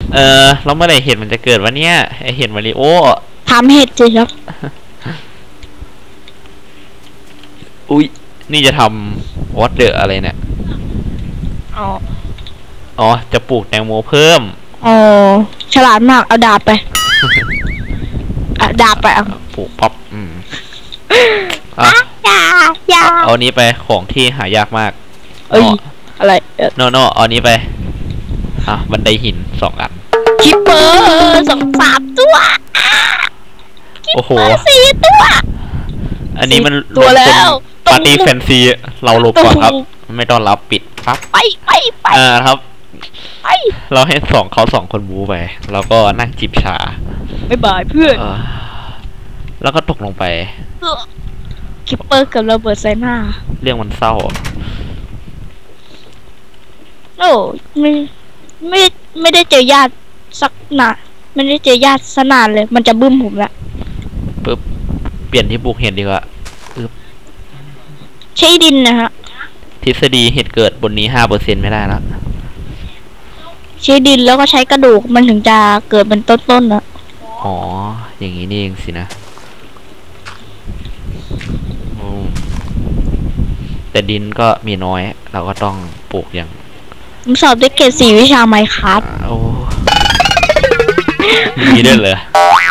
แล้วเมื่อไหร่เห็ดมันจะเกิดวะเนี่ยไอเห็ดมาริโอทำเห็ดสิครับอุ้ยนี่จะทำวอตเดอร์อะไรเนี่ยอ๋อจะปลูกแตงโมเพิ่มอ๋อฉลาดมากเอาดาบไปดาบไปปลูกพับอย่าเอานี้ไปของที่หายากมากอะไรโนเอานี้ไปบันไดหิน2 อันคิปเปอร์3 ตัวโอ้โห 4 ตัวอันนี้มันตัวแล้วปาร์ตี้แฟนซีเราลบก่อนครับไม่ต้อนรับปิดครับไปครับเราให้เขา2 คนบูไปแล้วก็นั่งจิบชาบ๊ายบายเพื่อนแล้วก็ตกลงไปคิปเปอร์กับระเบิดใส่หน้าเรื่องมันเศร้าโอ้ไม่ได้เจอญาติสักนานไม่ได้เจอญาติสนานเลยมันจะบึ้มผมละปึ๊บเปลี่ยนที่ปลูกเห็ดดีกว่าใช้ดินนะฮะทฤษฎีเห็ดเกิดบนนี้5%ไม่ได้แล้วใช้ดินแล้วก็ใช้กระดูกมันถึงจะเกิดเป็นต้นๆนะอ๋ออย่างนี้นี่เองสินะแต่ดินก็มีน้อยเราก็ต้องปลูกอย่างผมสอบได้เกรด4 วิชาไมค์ครับโอ้มีด้วยเลย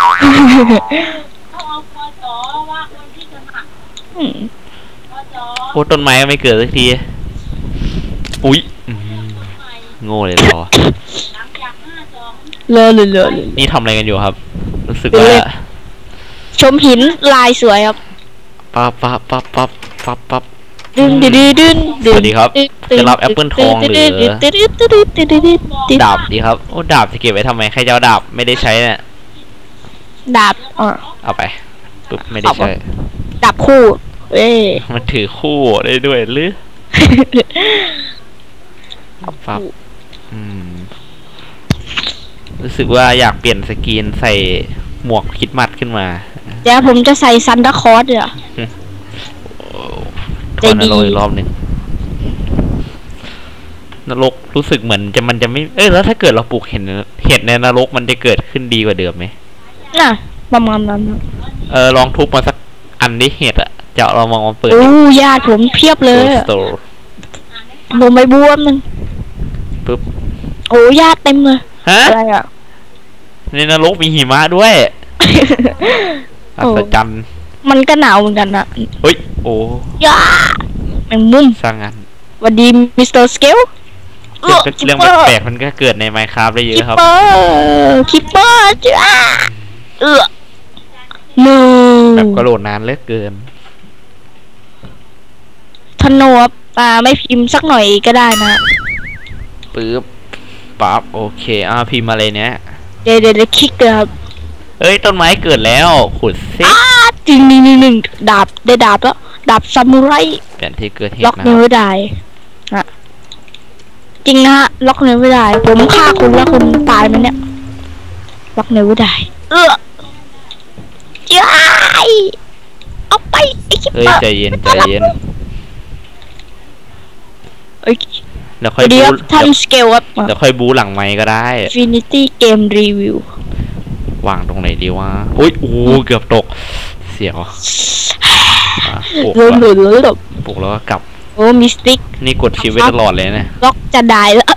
โอ้ต้นไม้ก็ไม่เกิดสักทีอุ๊ยโง่เลยเราเลยนี่ทำอะไรกันอยู่ครับรู้สึกว่าชมหินลายสวยครับปั๊บดึงสวัสดีครับจะรับแอปเปิลทองหรือดาบดีครับโอ้ดาบจะเก็บไว้ทำไมใครจะเอาดาบไม่ได้ใช้เนี่ยดาบเอาไปปุ๊บไม่ได้ใช้ดาบคู่มันถือคู่ได้ด้วยหรือปั๊บรู้สึกว่าอยากเปลี่ยนสกรีนใส่หมวกคิดมัดขึ้นมาเดี๋ยวผมจะใส่ซันดาคอร์สเดี๋ยวขอนรกอีกรอบหนึ่งนรกรู้สึกเหมือนมันจะไม่แล้วถ้าเกิดเราปลูกเห็ดในนรกมันจะเกิดขึ้นดีกว่าเดิมไหมประมาณนั้นลองทุบมาสักอันนี้เห็ดจะเรามองมาเปิดญาติผมเพียบเลยลงไปบวมนึงปึ๊บญาติเต็มเลยอะไรในนรกมีหิมะด้วยอัศจรรย์มันก็หนาวเหมือนกันนะเฮ้ยย่าแมงมุมสร้างงานวันดีมิสเตอร์สเกลเรื่องแปลกๆมันก็เกิดใน Minecraft ได้เยอะครับคิปเปอร์จ้าแบบก็โหลดนานเหลือเกินธนูไม่พิมพ์สักหน่อยก็ได้นะปึ๊บปั๊บโอเคพิมพ์อะไรเนี้ยเดี๋ยวคลิกครับต้นไม้เกิดแล้วขุดซิจริง1ดาบได้ดาบแล้วดาบซามูไรเปลี่ยนที่เกิดเหตุล็อกเนื้อไม่ได้จริงนะฮะล็อกเนื้อไม่ได้ผมฆ่าคุณแล้วคุณตายไหมเนี่ยล็อกเนื้อไม่ได้เอาไปไอ้คิปเปอร์ใจเย็นเดี๋ยวค่อยบูทำสเกลอัพเดี๋ยวค่อยบูหลังไมค์ก็ได้ Infinity Game Review วางตรงไหนดีวะอุ้ยเกือบตกเสียวปลุกแล้วก็กลับมิสติกนี่กดชิปไว้ตลอดเลยนะล็อกจะได้แล้ว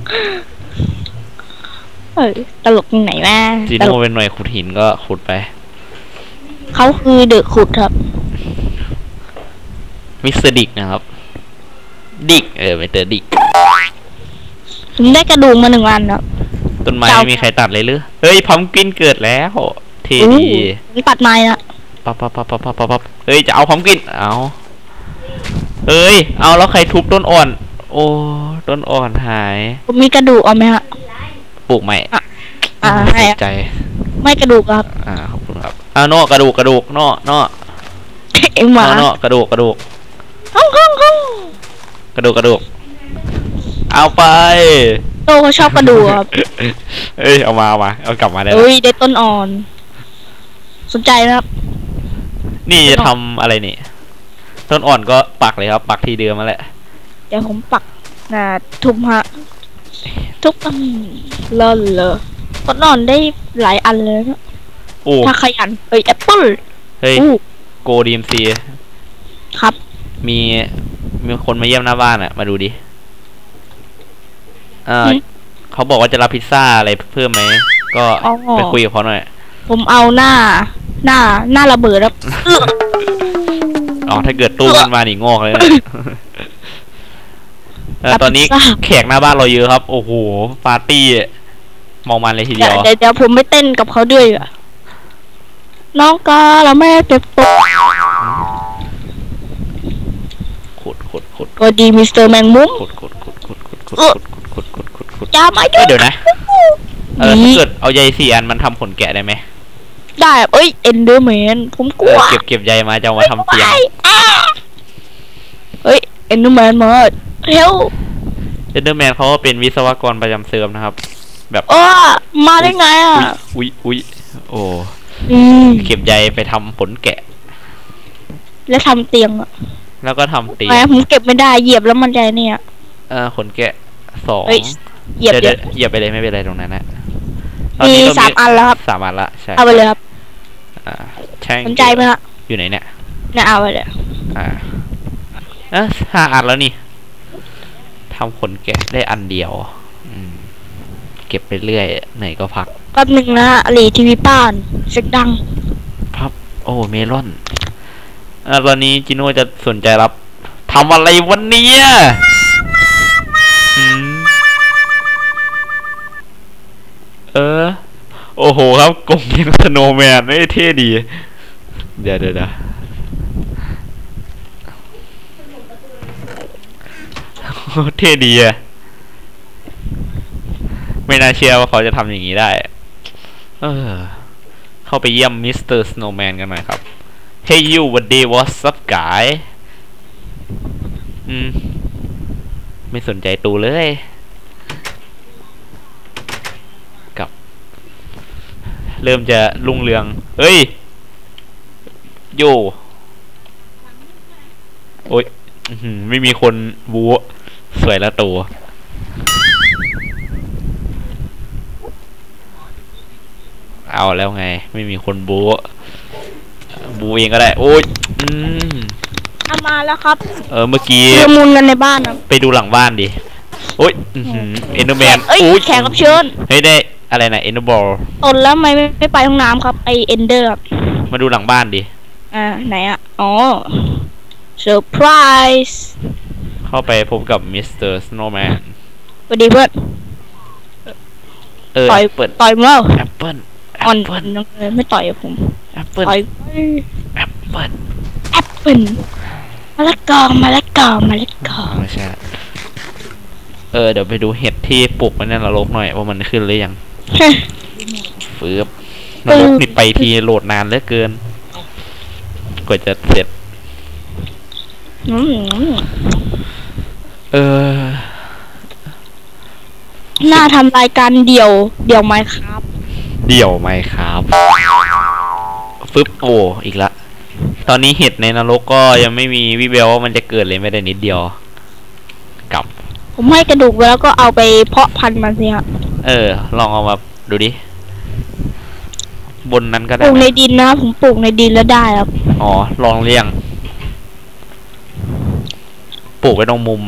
ตลกตรงไหนมาจีโน่เป็นหน่วยขุดหินก็ขุดไปเขาคือเดอะขุดครับมิสเตอร์ดิกนะครับดิกไม่เตอร์ดิกผมได้กระดูกมา1 อันครับต้นไม้ไม่มีใครตัดเลยหรือพัมกินเกิดแล้วเทดีตัดไม้นะปั๊บจะเอาพัมกินเอาแล้วใครทุบต้นอ่อนต้นอ่อนหายผมมีกระดูกเอาไหมฮะปลูกใหม่ให้ใจไม่กระดูกครับขอบคุณครับโน่กระดูกโน่เอ็งหมากระดูกห้องกระดูกเอาไปโตเขาชอบกระดูกครับเอามาเอากลับมาได้ได้ต้นอ่อนสนใจครับนี่จะทำอะไรนี่ต้นอ่อนก็ปักเลยครับปักที่เดิมมาแหละเดี๋ยวผมปักทุบฮะทุทุกอันเลิศเลยก็นอนได้หลายอันเลยนะโอ้ถ้าขยันแอปเปิ้ลเฮ้ยโกดีมซีครับมีคนมาเยี่ยมหน้าบ้านอ่ะมาดูดิเขาบอกว่าจะรับพิซซ่าอะไรเพิ่มไหมก็ไปคุยกับเขาหน่อยผมเอาหน้าระเบิดแล้วอ๋อถ้าเกิดตู้มันมาหนีงอกเลยนะตอนนี้แขกหน้าบ้านเราเยอะครับโอ้โหปาร์ตี้มองมันเลยทีเดียวเดี๋ยวผมไม่เต้นกับเขาด้วยอ่ะน้องกาเราแม่เจ็บปวดขุดก็ดีมิสเตอร์แมงมุมขุดอย่ามายุ่งเดี๋ยวนะถ้าเกิดเอาใย4 อันมันทำขนแกะได้ไหมได้เอ้ยเอ็นเดอร์แมนผมกลัวเก็บใยมาจะเอามาทำเตียงเฮ้ยเอ็นเดอร์แมนมาเฮลเอ็นเดอร์แมนเขาเป็นวิศวกรประจำเซิร์ฟนะครับแบบมาได้ไงอ่ะอุ้ยโอ้เก็บใยไปทำขนแกะแล้วทำเตียงอ่ะแล้วก็ทำเตียงผมเก็บไม่ได้เหยียบแล้วมันใจเนี่ยขนแกะ2 เหยียบไปเลยไม่เป็นไรตรงนั้นนะมี3 อันแล้วครับ 3 อันละใช่เอาไปเลยครับสนใจไหมครับอยู่ไหนเนี่ยเอาไปเลย 5 อันแล้วนี่ทำขนแกะได้อันเดียวเก็บไปเรื่อยไหนก็พักแป๊บนึงนะหลีทีวีป้านเสียงดังพับโอ้เมลอนตอนนี้จิโน่จะสนใจรับทำอะไรวันนี้โอ้โหครับกงเป็นสโนว์แมนเท่ดีเดี๋ยวเท่ดีไม่น่าเชื่อว่าเขาจะทำอย่างนี้ได้เข้าไปเยี่ยมมิสเตอร์สโนว์แมนกันหน่อยครับ Hey you what day what's up guy ไม่สนใจตูเลยกับเริ่มจะรุ่งเรืองเฮ้ยโยโอ้ยไม่มีคนบู๊สวยละตัวเอาแล้วไงไม่มีคนบู๊เองก็ได้โอ้ยมาแล้วครับเมื่อกี้มุนกันในบ้านนะไปดูหลังบ้านดิโอ้ยเอ็นเดอร์แมนโอ้ยแขกรับเชิญเฮ้ยได้อะไรนะเอ็นเดอร์บอลตนแล้วไม่ไปห้องน้ำครับไอเอ็นเดอร์มาดูหลังบ้านดิไหนอ๋อเซอร์ไพรส์เข้าไปพบกับมิสเตอร์สโนว์แมนสวัสดีเพื่อนต่อยมั้งแอปเปิ้ลไม่ต่อยผมแอปเปิ้ลมะละกอไม่ใช่เดี๋ยวไปดูเห็ดที่ปลูกไว้ในนรกหน่อยว่ามันขึ้นหรือยังฟืบนรกนี่ไปทีโหลดนานเหลือเกินกว่าจะเสร็จน่าทำรายการเดี่ยวไหมครับฟึบโอ้อีกละตอนนี้เห็ดในนรกก็ยังไม่มีวิแววว่ามันจะเกิดเลยไม่ได้นิดเดียวกับผมให้กระดูกไว้แล้วก็เอาไปเพาะพันธุ์มันสิครับลองเอามาดูดิบนนั้นก็ได้ปลูกในดินนะผมปลูกในดินแล้วได้ครับอ๋อลองเลี้ยงปลูกไว้ตรงมุม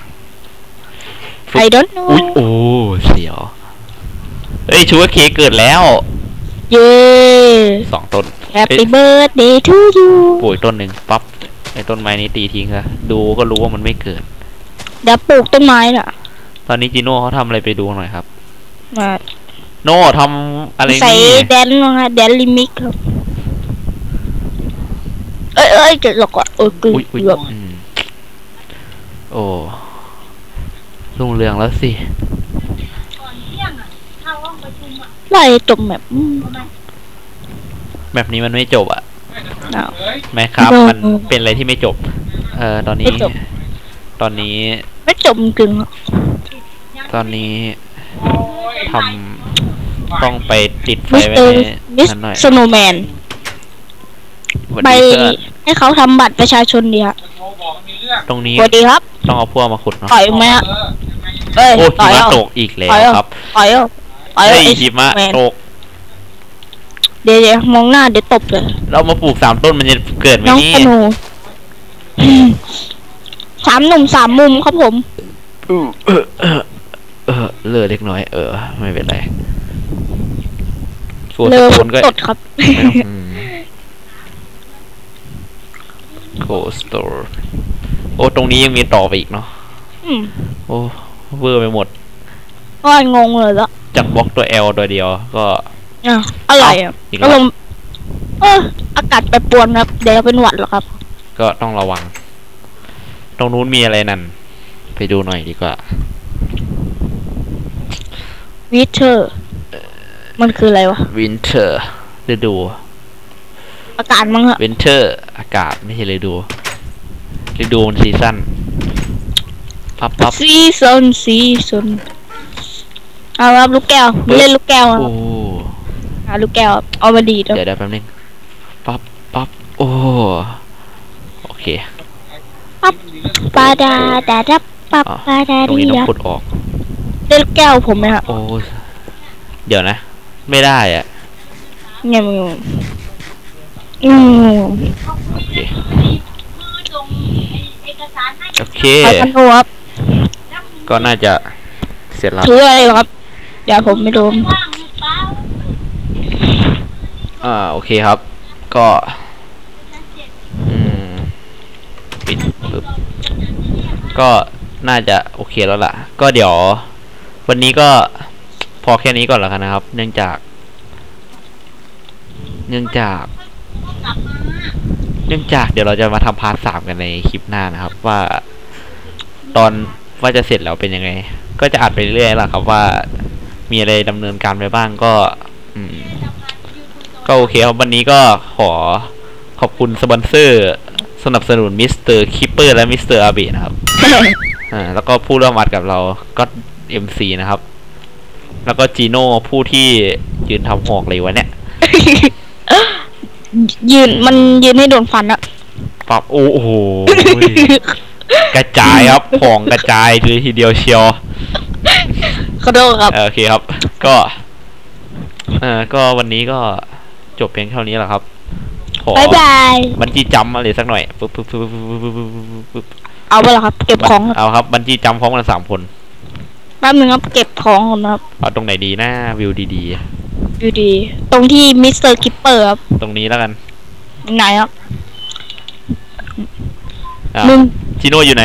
I don't know โอ้เสียวเฮ้ยชูการ์เค้กเกิดแล้วเย้ 2 ต้น Happy birthday to you ปลูกต้นหนึ่งปั๊บไอ้ต้นไม้นี้ตีทิ้งค่ะดูก็รู้ว่ามันไม่เกิดเดี๋ยวปลูกต้นไม้ล่ะตอนนี้จีโน่เขาทำอะไรไปดูหน่อยครับมาโน่ทำอะไรนี่ใส่แดนลิมิกครับเอ้ยจะหลอกอ่ะโอ้รุ่งเรืองแล้วสิไล่จบแบบนี้มันไม่จบไหมครับมันเป็นอะไรที่ไม่จบตอนนี้ไม่จบจริงตอนนี้ทำต้องไปติดไฟไว้นั่นหน่อยสโนว์แมนไปให้เขาทำบัตรประชาชนดีครับตรงนี้สวัสดีครับต้องเอาพวกมาขุดเนาะต่อยไหมฮะเอ้ยโอ้ต่หิอยมะเอาตกอีกแล้วต่อยเอาครับต่อยเอาต่อยเฮ้เอายไอ้หิมะแมนตกเดี๋ยวมองหน้าเดี๋ยวตบเลยเรามาปลูก3 ต้นมันจะเกิดไหมน้องนี่ธนู3 หนุ่ม 3 มุมครับผมเลือเล็กน้อย ไม่เป็นไรส่วนเลสอกุลก็ตดครับโคสโตร์โอ้ตรงนี้ยังมีต่อไปอีกเนาะอืมโอ้เวอร์ไปหมดก็งงเลยละจากบล็อกตัว L ตัวเดียวก็อ่ะอะไรอ่ะอีกแล้ก็วลมอากาศแปรปรวนครับเดี๋ยวเป็นหวัดหรอครับก็ต้องระวัง ตรงนู้นมีอะไรนั่น ไปดูหน่อยดีกว่าวิเทอร์ มันคืออะไรวะวินเทอร์ฤดูอากาศมั้งฮะวินเทอร์อากาศไม่ใช่ฤดูฤดูมันซีซั่นปั๊บซีซันเอาครับลูกแก้วไม่เล่นลูกแก้วครับโอ้ลูกแก้วครับเอามาดีดครับเดี๋ยวแป๊บนึงปั๊บโอ้โอเคปั๊บปาดาดาดับปั๊บอ๋อปาดาตรงดีนี้ต้อดังบขุดออกเล่นลูกแก้วผมไหมครับโอ้เดี๋ยวนะ ไม่ได้อะเนี่ยมึงโอเคโอเคเอาธนูครับก็น่าจะเสร็จแล้วถืออะไรวะครับเดี๋ยวผมไม่รู้โอเคครับ ก็ปิดปึ๊บก็น่าจะโอเคแล้วล่ะ ก็เดี๋ยว วันนี้ก็พอแค่นี้ก่อนแล้วกันนะครับ เนื่องจาก เดี๋ยวเราจะมาทำพาร์ท 3กันในคลิปหน้านะครับ ว่าตอนว่าจะเสร็จแล้วเป็นยังไง ก็จะอัดไปเรื่อยๆแหละครับว่ามีอะไรดำเนินการไปบ้างก็ก็โอเคครับวันนี้ก็ขอบคุณสปอนเซอร์สนับสนุนมิสเตอร์คิปเปอร์และมิสเตอร์อาเบะนะครับ แล้วก็ผู้ร่วมอัดกับเราก็MC นะครับ แล้วก็จีโน่ผู้ที่ยืนทำหอกเลยวะเนี่ยมันยืนให้โดนฟันอะปั๊บโอ้โห กระจายครับของกระจายเลยทีเดียวเชียวขอโทษครับโอเคครับ ก็ก็วันนี้ก็จบเพียงเท่านี้แหละครับขอบายบายบันจี้จัมป์อะไรสักหน่อยปึ๊บเอาไปแล้วครับ เก็บของเอาครับบันจี้จัมป์พร้อมกัน3 คนแป๊บนึงครับเก็บของก่อนนะครับเอาตรงไหนดีนะวิวดีอยู่ดี ตรงที่มิสเตอร์คิปเปอร์ครับๆตรงนี้แล้วกันไหนครับอ้าวมึงจิโน่อยู่ไหน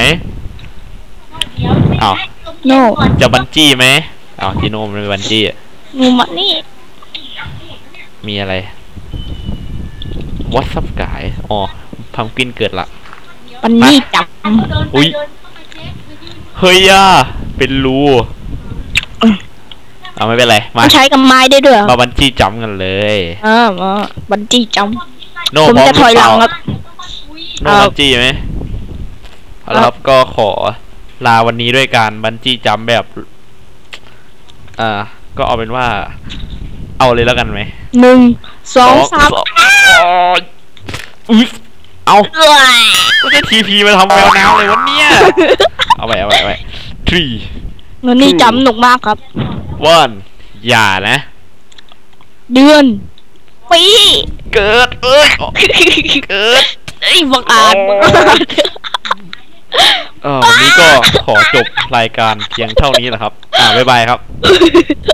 อ้าวโน่จะบันจี้ไหมอ้าวจิโน่มันเป็นบันจี้มึงมานี่มีอะไร What's up guy อ๋อพัมกินเกิดละปันนี่จับอุ้ยเฮ้ยเป็นรูเอาไม่เป็นไรมาใช้กับไม้ได้ด้วยเหรอมาบันจี้จัมป์กันเลยมาบันจี้จัมป์โน่ผมพร้อมจะถอยหลังเปคล่ารับโน่บันจี้ไหมเอาละครับก็ขอลาวันนี้ด้วยการบันจี้จัมป์แบบก็เอาเป็นว่า เอาเลยแล้วกันไหม 1 2 3 อุ๊ยเอาก็จะทีพีมาทำแมวน้ำเลยวันเนี้ยเอาไปthree เงินนี่จำหนุกมากครับ one อย่านะเดือนปีเกิดเกิดไอ้บังอาจวันนี้ก็ขอจบรายการเพียงเท่านี้แหละครับบ๊ายบายครับ